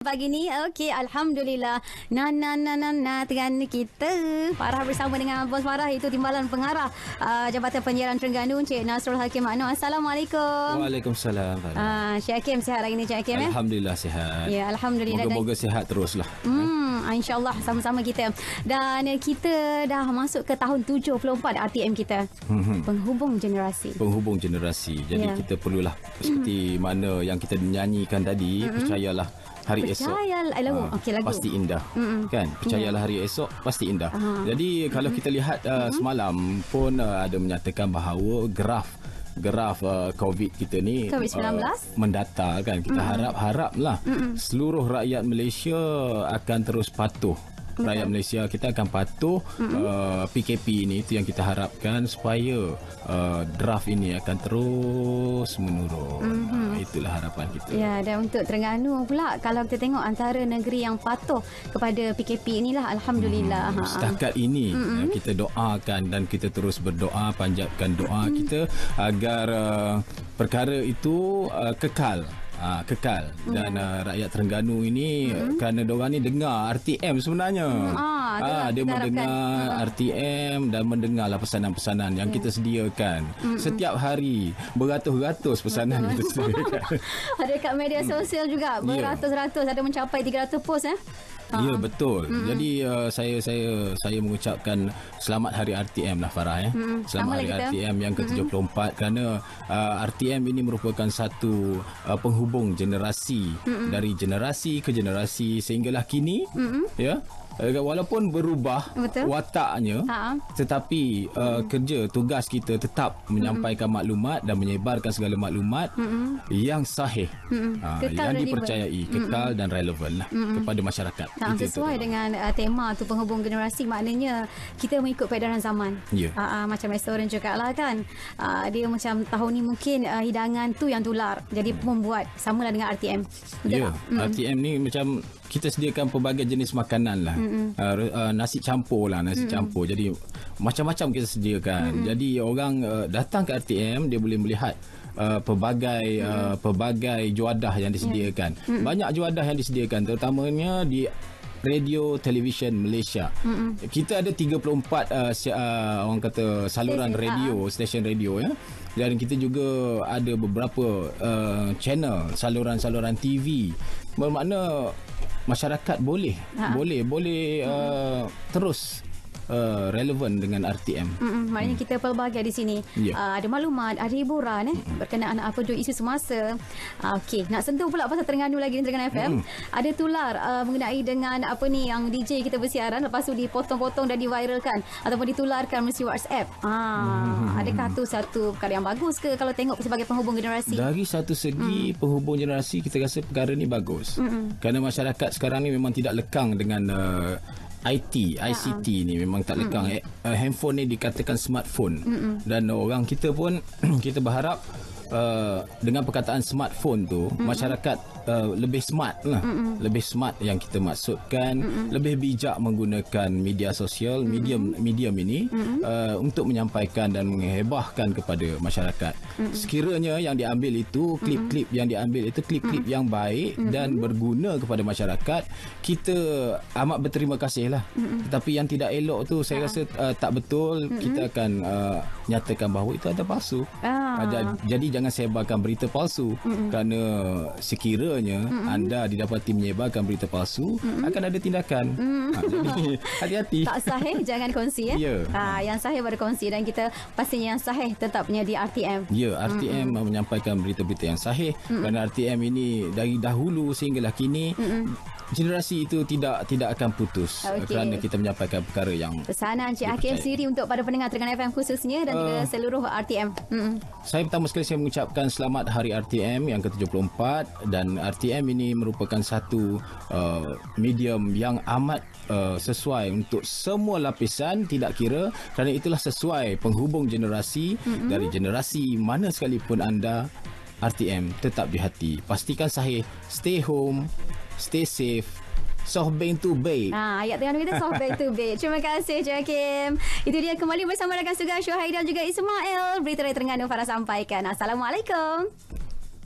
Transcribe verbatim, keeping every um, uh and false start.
Pagi ni, okey, Alhamdulillah. Na na na na na Terengganu kita. Farah bersama dengan Bos Farah, itu Timbalan Pengarah uh, Jabatan Penyiaran Terengganu, Encik Nasrul Hakim Makno. Assalamualaikum. Waalaikumsalam. Uh, Encik Hakim, sihat hari ni Encik Hakim? Alhamdulillah ya? Sihat. Ya, Alhamdulillah. Moga-moga sihat teruslah. Hmm, InsyaAllah sama-sama kita. Dan kita dah masuk ke tahun tujuh puluh empat R T M kita. Hmm. Penghubung generasi. Penghubung generasi. Jadi yeah. kita perlulah seperti hmm. mana yang kita nyanyikan tadi, hmm. percayalah hari esok lagu. Ha, okay, lagu. pasti indah. Mm-mm. Kan? Percayalah yeah. hari esok pasti indah. Aha. Jadi kalau Mm-mm. kita lihat uh, Mm-mm. semalam pun uh, ada menyatakan bahawa graf graf uh, COVID kita ni COVID sembilan belas uh, mendata kan. Kita Mm-mm. harap-haraplah Mm-mm. seluruh rakyat Malaysia akan terus patuh. Betul. Rakyat Malaysia kita akan patuh uh, P K P ini, itu yang kita harapkan supaya uh, draft ini akan terus menurun. Mm-hmm. uh, itulah harapan kita. Ya, dan untuk Terengganu pula, kalau kita tengok antara negeri yang patuh kepada P K P inilah, Alhamdulillah. Hmm, setakat ini mm-hmm. kita doakan dan kita terus berdoa, panjatkan doa mm-hmm. kita agar uh, perkara itu uh, kekal. Ha, kekal dan yeah. uh, rakyat Terengganu ini mm-hmm. kerana diorang ni dengar R T M sebenarnya. Mm, ah, ha, dia mendengar harapkan. R T M dan mendengarlah pesanan-pesanan yang yeah. kita sediakan. Mm-hmm. Setiap hari beratus-ratus pesanan kita sediakan. Ada kat media sosial juga beratus-ratus, yeah. ada mencapai tiga ratus post eh. Ya, betul. Mm-hmm. Jadi uh, saya saya saya mengucapkan selamat hari R T M lah Farah ya. Mm-hmm. Selamat Sama hari kita. R T M yang ke tujuh puluh empat mm-hmm. kerana uh, R T M ini merupakan satu uh, penghubung generasi mm-hmm. dari generasi ke generasi sehinggalah kini mm-hmm. ya. Walaupun berubah Betul. wataknya ha. tetapi uh, hmm. kerja tugas kita tetap menyampaikan hmm. maklumat dan menyebarkan segala maklumat hmm. yang sahih hmm. uh, yang dipercayai hmm. kekal dan relevan lah hmm. kepada masyarakat. Ha, itu sesuai itu. dengan uh, tema tu, penghubung generasi, maknanya kita mengikut peredaran zaman. Yeah. Uh, uh, macam restoran juga lah kan, uh, dia macam tahun ni mungkin uh, hidangan tu yang tular, jadi membuat samalah dengan R T M. Ya, yeah. hmm. R T M ni macam kita sediakan pelbagai jenis makanan lah. Mm-hmm. Uh, uh, nasi campur lah, nasi mm-hmm. campur. Jadi macam-macam kita sediakan. Mm-hmm. Jadi orang uh, datang ke R T M, dia boleh melihat uh, pelbagai mm-hmm. uh, pelbagai juadah yang disediakan. Yeah. Mm-hmm. Banyak juadah yang disediakan, terutamanya di radio televisyen Malaysia. Mm-hmm. Kita ada tiga puluh empat uh, uh, orang kata saluran stesen, radio, uh. stesen radio ya. Dan kita juga ada beberapa uh, channel, saluran-saluran T V. Bermakna masyarakat boleh ha. boleh boleh uh, terus Uh, relevan dengan R T M. Mm-mm, maknanya hmm. kita pelbagai di sini. Yeah. Uh, ada maklumat, ada hiburan eh mm-hmm. berkenaan apa tu isu semasa. Uh, Okey, nak sentuh pula pasal Terengganu lagi, Terengganu F M. Mm-hmm. Ada tular uh, mengenai dengan apa ni yang D J kita bersiaran, lepas tu dipotong-potong dan diviralkan ataupun ditularkan melalui WhatsApp. Ah, mm-hmm. adakah tu satu perkara yang bagus ke kalau tengok sebagai penghubung generasi? Dari satu segi mm. penghubung generasi, kita rasa perkara ni bagus. Mm-hmm. Kerana masyarakat sekarang ni memang tidak lekang dengan uh, I T, I C T ni memang tak lekang. Mm-hmm. Uh, handphone ni dikatakan smartphone. Mm-hmm. Dan orang kita pun kita berharap uh, dengan perkataan smartphone tu mm-hmm. masyarakat uh, lebih smart lah. Mm-hmm. Lebih smart yang kita maksudkan, mm-hmm. lebih bijak menggunakan media sosial, mm-hmm. medium medium ini mm-hmm. uh, untuk menyampaikan dan menghebahkan kepada masyarakat. Mm-hmm. Sekiranya yang diambil itu klip-klip mm-hmm. yang diambil itu klip-klip mm-hmm. yang baik mm-hmm. dan berguna kepada masyarakat, kita amat berterima kasih lah. Mm-hmm. Tetapi yang tidak elok tu saya ah. rasa uh, tak betul. Mm-hmm. Kita akan uh, nyatakan bahawa itu ada palsu. Ah. Uh, jadi jangan sebarkan berita palsu. Mm-hmm. Kerana sekiranya mm-hmm. anda didapati menyebarkan berita palsu, mm-hmm. akan ada tindakan. Mm-hmm. Ha, jadi hati-hati. Tak sahih jangan kongsi ya. Yeah. Ha, yang sahih baru kongsi, dan kita pastinya yang sahih tetapnya di R T M. Ya, R T M mm-hmm. menyampaikan berita-berita yang sahih. Mm-hmm. Kerana R T M ini dari dahulu sehinggalah kini mm-hmm. generasi itu tidak tidak akan putus. Okay. Kerana kita menyampaikan perkara yang pesanan Encik Hakim sendiri untuk pada pendengar Terengganu F M khususnya dan uh, juga seluruh R T M. Mm-hmm. Saya pertama sekali saya mengucapkan selamat hari R T M yang ke tujuh puluh empat, dan R T M ini merupakan satu uh, medium yang amat uh, sesuai untuk semua lapisan, tidak kira, kerana itulah sesuai penghubung generasi. Mm-hmm. Dari generasi mana sekalipun anda, R T M tetap di hati. Pastikan sahih, stay home, stay safe. Sohbeng tu baik. Ha, ayat Terengganu kita sohbeng tu baik. Terima kasih Encik Hakim. Itu dia kembali bersama rakan tugas Syuhaida dan juga Ismail. Berita dari Terengganu Farah sampaikan. Assalamualaikum.